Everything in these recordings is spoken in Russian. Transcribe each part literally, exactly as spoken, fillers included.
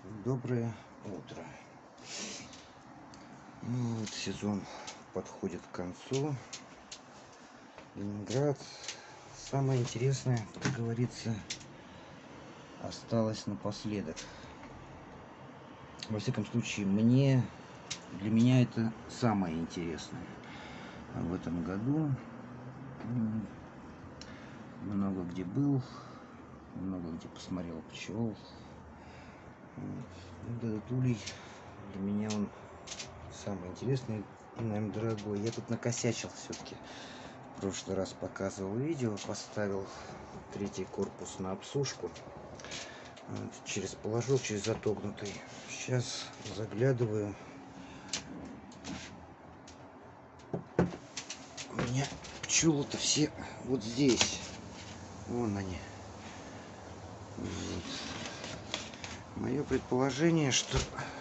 Доброе утро. Ну, вот сезон подходит к концу. Ленинград. Самое интересное, как говорится, осталось напоследок. Во всяком случае, мне, для меня это самое интересное в этом году. Много где был, много где посмотрел пчел. Вот этот улей для меня он самый интересный и, наверное, дорогой. Я тут накосячил все-таки. В прошлый раз показывал видео, поставил третий корпус на обсушку. Вот, через положок, через отогнутый. Сейчас заглядываю. У меня пчелы-то все вот здесь. Вон они. Вот. Мое предположение, что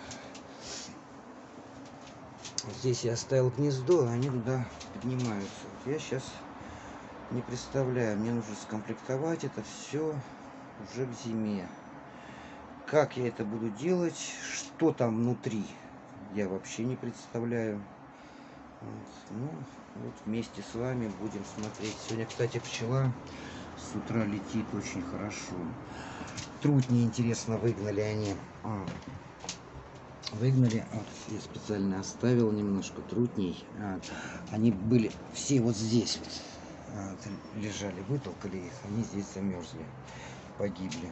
здесь я оставил гнездо, а они туда поднимаются. Вот я сейчас не представляю, мне нужно скомплектовать это все уже к зиме. Как я это буду делать, что там внутри, я вообще не представляю. Вот. Ну, вот вместе с вами будем смотреть. Сегодня, кстати, пчела с утра летит очень хорошо. Трутни, интересно, выгнали они. А, выгнали. Вот, я специально оставил немножко трутней. А, они были все вот здесь вот. А, лежали, вытолкали их. Они здесь замерзли, погибли.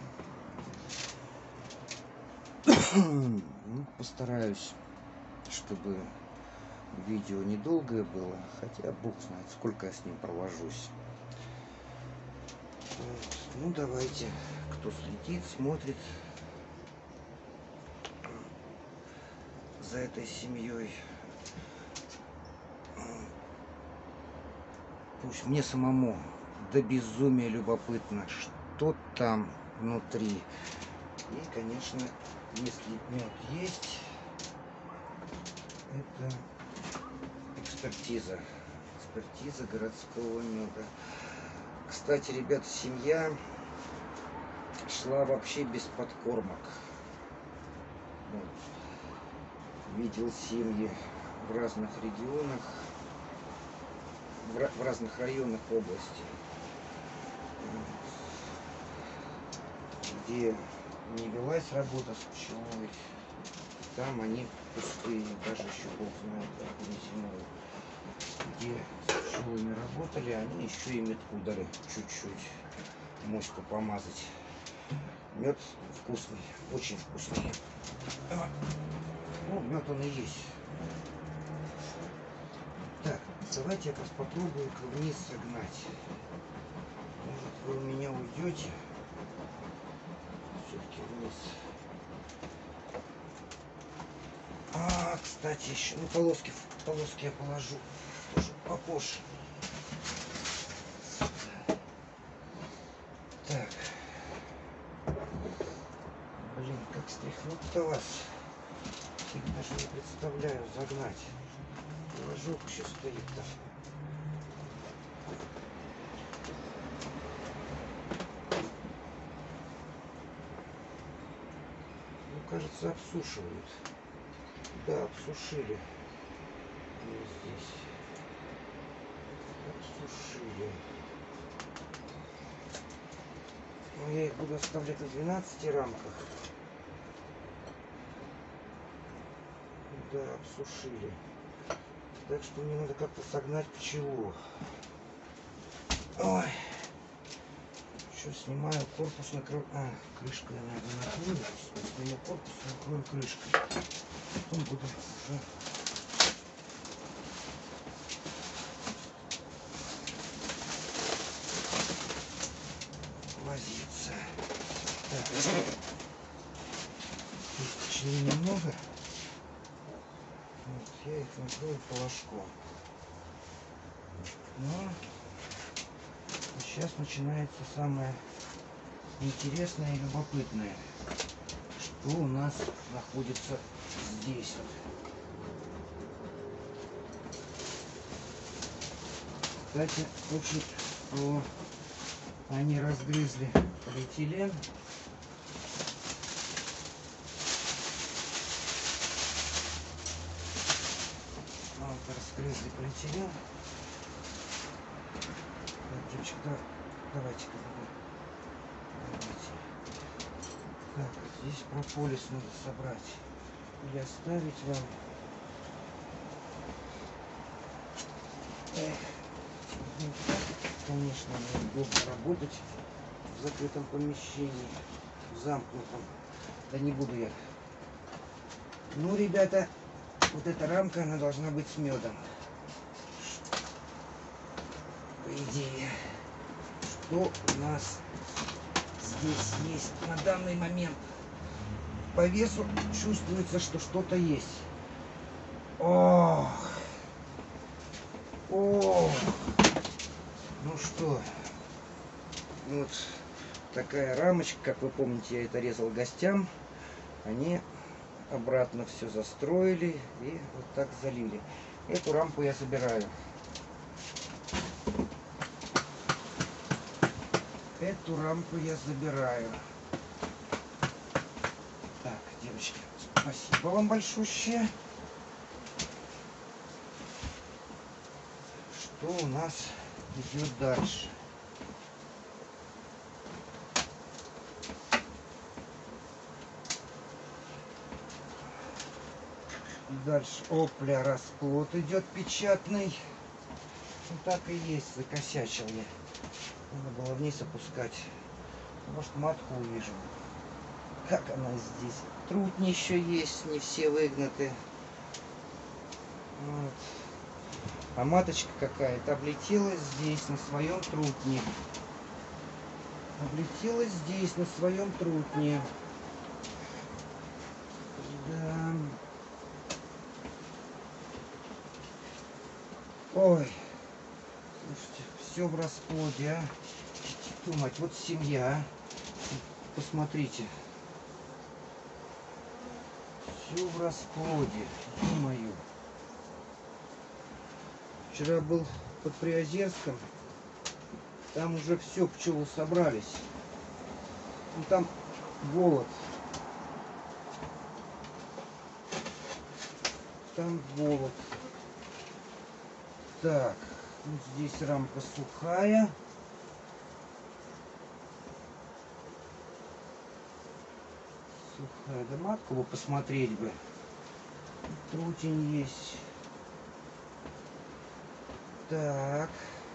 Ну, постараюсь, чтобы видео недолгое было. Хотя бог знает, сколько я с ним провожусь. Вот. Ну, давайте, кто следит, смотрит за этой семьей, пусть мне самому до безумия любопытно, что там внутри. И, конечно, если мед есть, это экспертиза. Экспертиза городского меда. Кстати, ребята, семья шла вообще без подкормок. Вот. Видел семьи в разных регионах, в, в разных районах области, где не велась работа с пчелой, там они пустые, даже еще бог знает, как они зимой. Где с пчелами работали, они еще и метку дали чуть-чуть, моську помазать. Мед вкусный, очень вкусный. Ну, мед он и есть. Так, давайте я как раз попробую вниз согнать. Может, вы у меня уйдете все-таки вниз. А, кстати, еще, ну, полоски, полоски я положу тоже попозже. Так. Блин, как стряхнуть-то вас? Я даже не представляю загнать. Положок еще стоит-то. Ну, кажется, обсушивают. Да, обсушили. И здесь. Обсушили. Но я их буду оставлять на двенадцати рамках. Да, обсушили. Так что мне надо как-то согнать пчелу. Ой. Еще снимаю корпус, накрою. А, крышкой я, наверное, накрою. Снимаю корпус, накрою крышкой. Потом буду уже возиться. Так, здесь пчелы немного. Вот, я их накрою положком. Ну, сейчас начинается самое интересное и любопытное, что у нас находится здесь. Кстати, очень о, они разгрызли полиэтилен. полиэтилен. Так, девочка, давай, давайте-ка, давайте. Так, здесь прополис надо собрать или оставить вам. Эх, конечно, неудобно работать в закрытом помещении, в замкнутом. Да не буду я. Ну, ребята, вот эта рамка, она должна быть с медом. По идее, что у нас здесь есть на данный момент? По весу чувствуется, что что-то есть. Ох! Ох! Ну что, вот такая рамочка, как вы помните, я это резал гостям. Они обратно все застроили и вот так залили. Эту рамку я забираю. Эту рамку я забираю. Так, девочки, спасибо вам большущее. Что у нас идет дальше? Дальше, опля, расплод идет печатный. Ну так и есть, закосячил я. Надо было вниз опускать. Может, матку увижу. Как она здесь? Трутни еще есть, не все выгнуты. Вот. А маточка какая-то облетелась здесь, на своем трутне. Облетелась здесь, на своем трутне. Да. Ой. Слушайте, все в расплоде, а. Думать, вот семья. Посмотрите. Все в расплоде. Ё-моё. Вчера был под Приозерском. Там уже все, пчелы собрались. Ну, там голод. Там голод. Так, вот здесь рамка сухая. Сухая. Да матку бы посмотреть бы. Трутень есть. Так.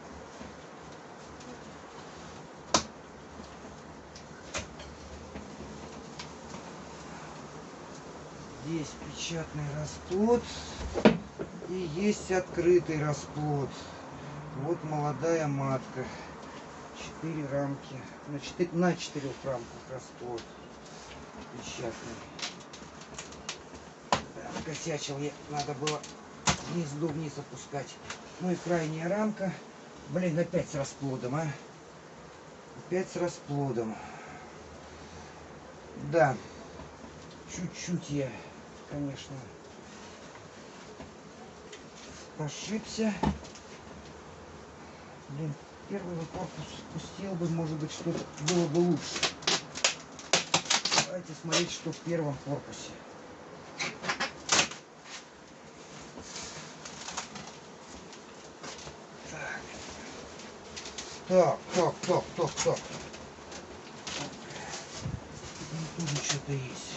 Здесь печатный расплод. И есть открытый расплод. Вот молодая матка. Четыре рамки. На, четыре, на четырех рамках расплод. Печатный. Да, накосячил я. Надо было гнездо вниз опускать. Ну и крайняя рамка. Блин, опять с расплодом, а. Опять с расплодом. Да. Чуть-чуть я, конечно, ошибся. Блин, первый корпус спустил бы, может быть, что-то было бы лучше. Давайте смотреть, что в первом корпусе. Так, так, так, так, так, так. Тут тоже что-то есть.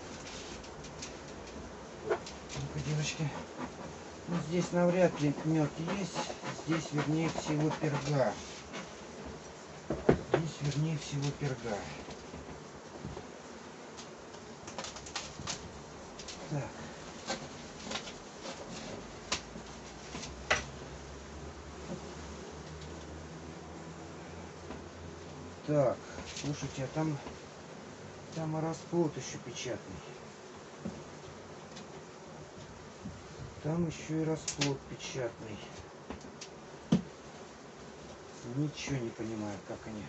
Ну-ка, девочки. Ну, здесь навряд ли мед есть. Здесь, вернее всего, перга. Здесь, вернее всего, перга. Так. Так, слушайте, а там, там и расплод еще печатный. Там еще и расплод печатный. Ничего не понимаю, как они.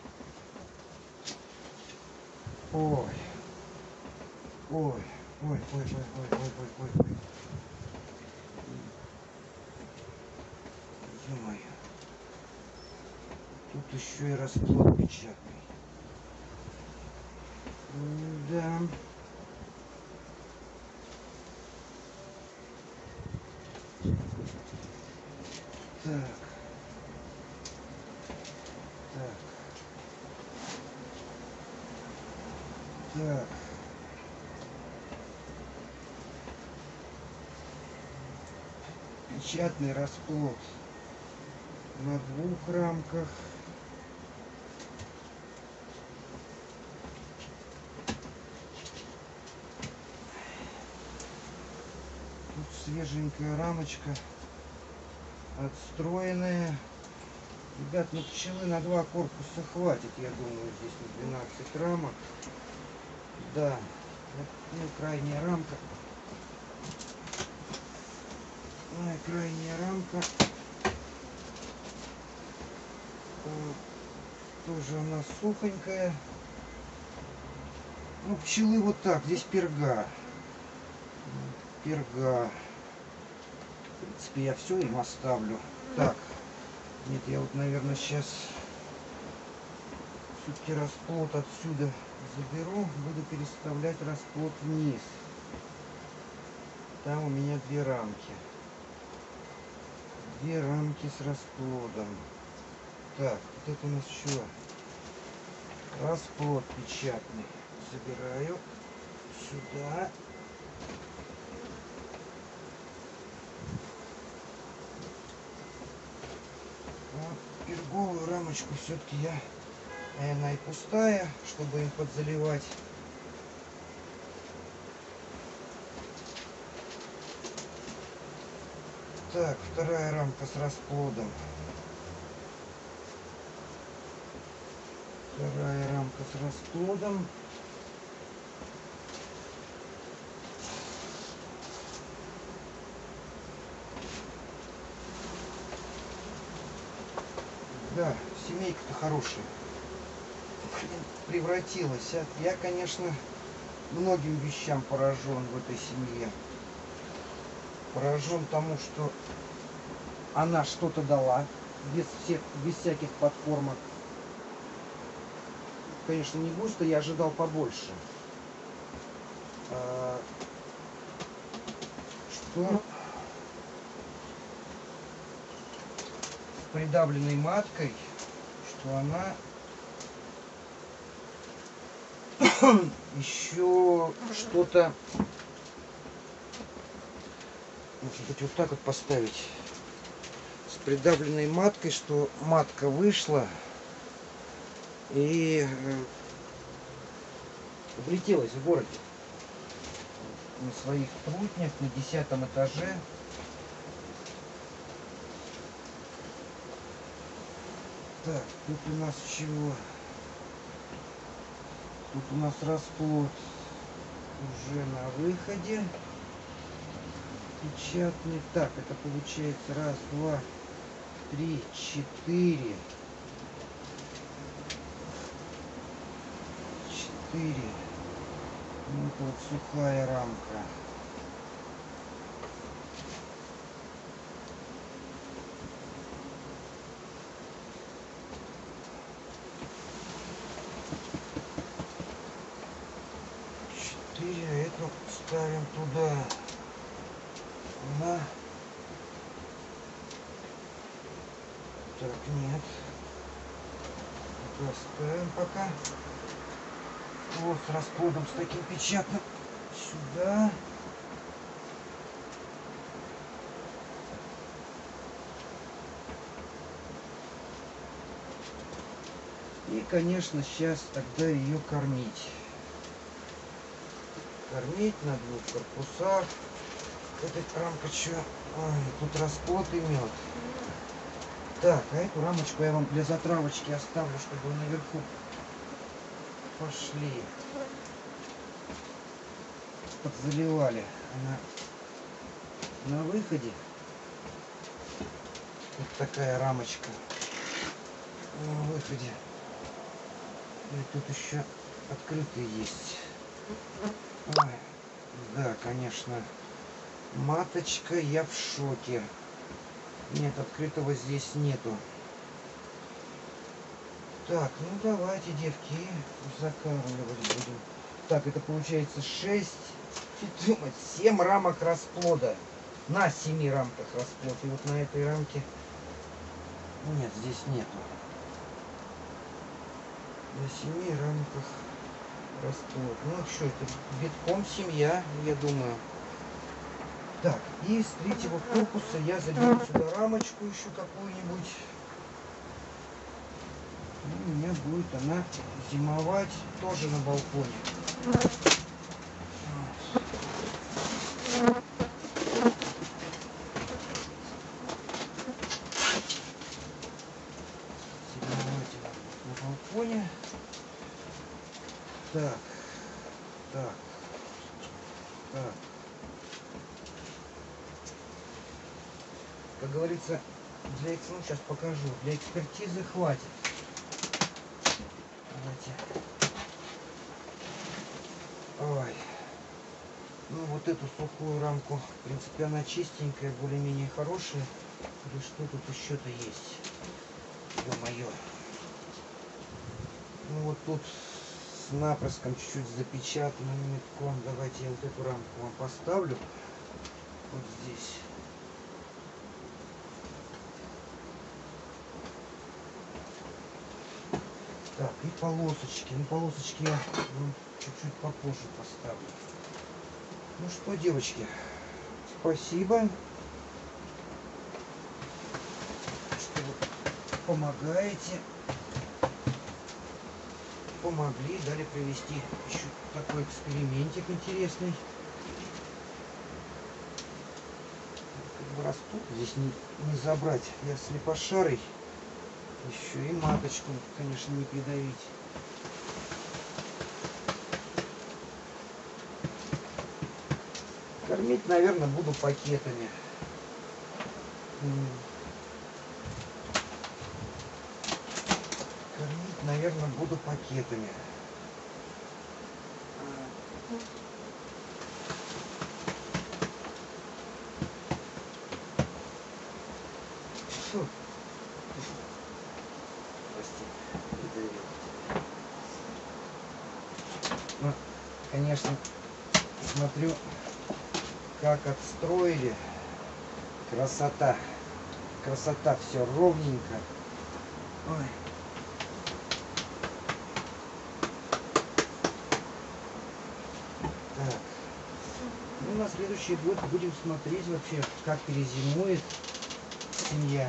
Ой. Ой. Ой, ой, ой, ой, ой, ой, ой, ой. Ё-моё. Тут еще и расплод печатный. Да. Так. Так. Так. Печатный расплод на двух рамках. Тут свеженькая рамочка, отстроенная. Ребят, ну пчелы на два корпуса хватит, я думаю, здесь на двенадцать рамок. Да, ну, крайняя рамка. Ну и крайняя рамка. Тоже она сухонькая. Ну, пчелы вот так, здесь перга. Перга. В принципе, я все им оставлю. Так. Нет, я вот, наверное, сейчас все-таки расплод отсюда заберу. Буду переставлять расплод вниз. Там у меня две рамки. Две рамки с расплодом. Так, вот это у нас что? Расплод печатный. Забираю сюда. Вот перговую рамочку все-таки я, наверное, и пустая, чтобы им подзаливать. Так, вторая рамка с расплодом. Вторая рамка с расплодом. Да, семейка-то хорошая. Превратилась. Я, конечно, многим вещам поражен в этой семье. Поражен тому, что она что-то дала, без всех, без всяких подкормок. Конечно, не густо, я ожидал побольше. А, что с придавленной маткой, что она еще что-то, может быть, вот так вот поставить, с придавленной маткой, что матка вышла и влетелась в городе на своих трутнях на десятом этаже. Так, тут у нас чего? Тут у нас расплод уже на выходе. Печатный. Так, это получается раз, два, три, четыре. Четыре. Вот вот сухая рамка. Четыре. Эту ставим туда. На. Так, нет. Это оставим пока. Вот с расплодом, с таким печатным. Сюда. И, конечно, сейчас тогда ее кормить. Кормить на двух корпусах. Эта рамка что? Ой, тут расплод и мед. Так, а эту рамочку я вам для затравочки оставлю, чтобы наверху пошли. Подзаливали. Она на выходе. Вот такая рамочка. На выходе. И тут еще открытый есть. Ой, да, конечно. Маточка, я в шоке. Нет, открытого здесь нету. Так, ну давайте, девки, закармливать будем. Так, это получается шесть, семь рамок расплода. На семи рамках расплод. И вот на этой рамке Нет, здесь нету. На семи рамках раствор. Ну что, это битком семья, я думаю. Так, и с третьего корпуса я заберу сюда рамочку еще какую-нибудь. И у меня будет она зимовать тоже на балконе. Зимовать на балконе. Так, так, так. Как говорится, для экс... ну, сейчас покажу. Для экспертизы хватит. Давайте. Ой. Ну вот эту сухую рамку, в принципе, она чистенькая, более-менее хорошая. Или что тут еще-то есть? Ё-моё. Ну вот тут с напрыском чуть-чуть запечатано метком. Давайте я вот эту рамку вам поставлю. Вот здесь. Так, и полосочки. Ну, полосочки я чуть-чуть попозже поставлю. Ну что, девочки, спасибо, что вы помогаете. Помогли, дали провести еще такой экспериментик интересный. Как бы растут, здесь не, не забрать. Я слепошарый. Еще и маточку, конечно, не придавить. Кормить, наверное, буду пакетами. Кормить, наверное, буду пакетами. Фу. Ну, конечно, смотрю, как отстроили. Красота. Красота, все ровненько. Ой. Так. Ну, на следующий год будем смотреть вообще, как перезимует семья.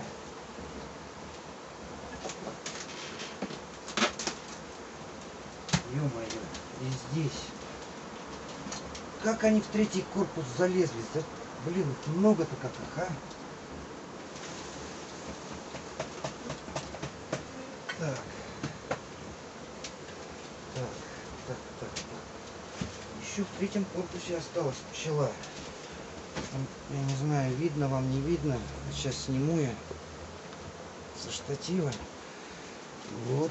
Ё-моё, и здесь. Как они в третий корпус залезли? Да, блин, много-то как их, а? Так. Так, так, так, так. Еще в третьем корпусе осталась пчела. Там, я не знаю, видно вам, не видно. Сейчас сниму я со штатива. Вот.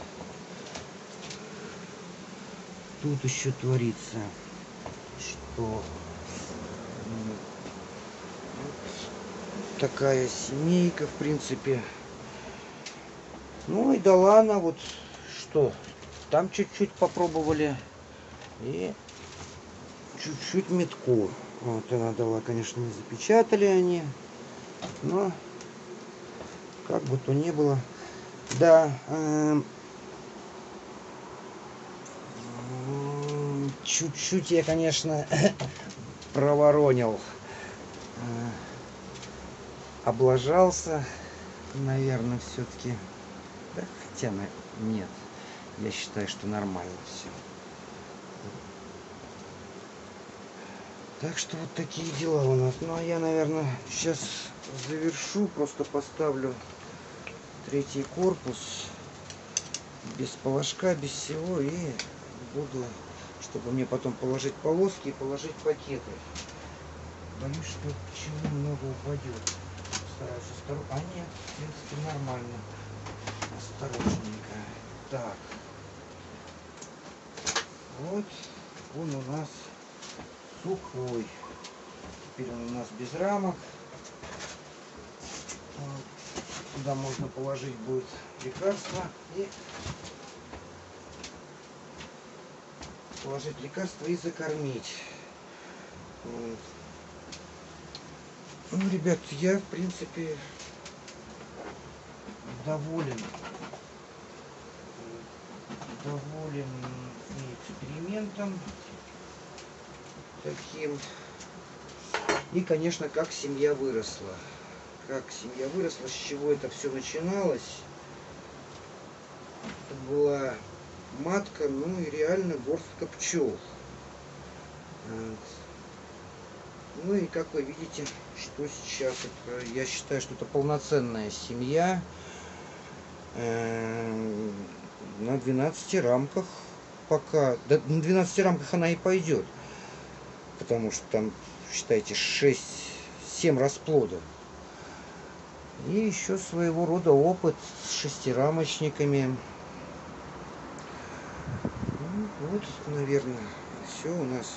Тут еще творится, что вот такая семейка, в принципе. Ну и дала она вот что. Там чуть-чуть попробовали. И чуть-чуть метку. Вот она дала, конечно, не запечатали они. Но как бы то ни было. Да. Чуть-чуть я, конечно, проворонил. Облажался, наверное, все-таки. Да, хотя нет. Я считаю, что нормально все. Так что вот такие дела у нас. Ну а я, наверное, сейчас завершу. Просто поставлю третий корпус. Без положка, без всего. И буду, чтобы мне потом положить полоски и положить пакеты. Боюсь, что пчелы много упадет. Стараюсь осторожно. А нет, в принципе, нормально. Осторожненько. Так. Вот он у нас сухой. Теперь он у нас без рамок. Сюда можно положить будет лекарства и положить лекарства и закормить. Вот. Ну, ребят, я в принципе доволен, доволен и экспериментом таким. И, конечно, как семья выросла. Как семья выросла, с чего это все начиналось. Это была матка, ну и реально горстка пчел. Ну и как вы видите, что сейчас, это, я считаю, что это полноценная семья э, на двенадцати рамках пока. Да, на двенадцати рамках она и пойдет, потому что там, считайте, шесть-семь расплодов. И еще своего рода опыт с шестирамочниками. Ну, вот, наверное, все у нас.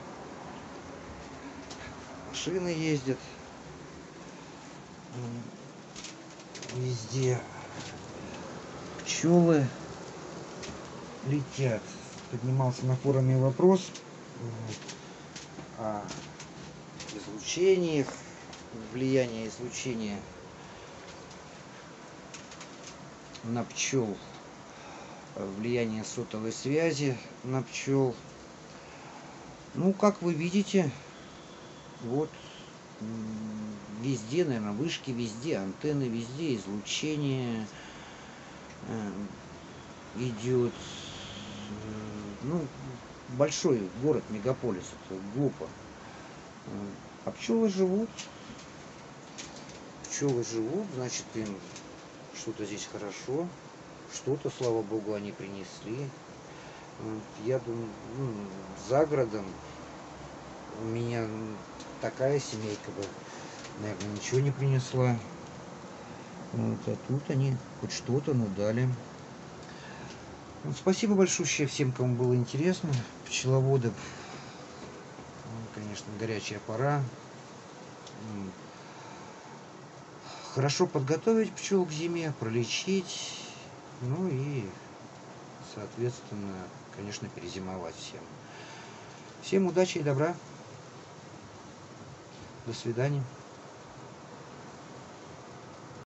Машины ездят везде, пчелы летят. Поднимался на форуме вопрос о излучениях, влияние излучения на пчел, влияние сотовой связи на пчел. Ну, как вы видите, вот везде, наверное, вышки, везде антенны, везде излучение э, идет. Ну, большой город, мегаполис, это глупо. А пчелы живут. Пчелы живут, значит, им что-то здесь хорошо. Что-то, слава богу, они принесли. Я думаю, ну, за городом у меня такая семейка бы, наверное, ничего не принесла. Вот, а тут они хоть что-то, ну, дали. Вот, спасибо большое всем, кому было интересно. Пчеловоды, ну, конечно, горячая пора. Хорошо подготовить пчел к зиме, пролечить, ну и, соответственно, конечно, перезимовать всем. Всем удачи и добра. До свидания.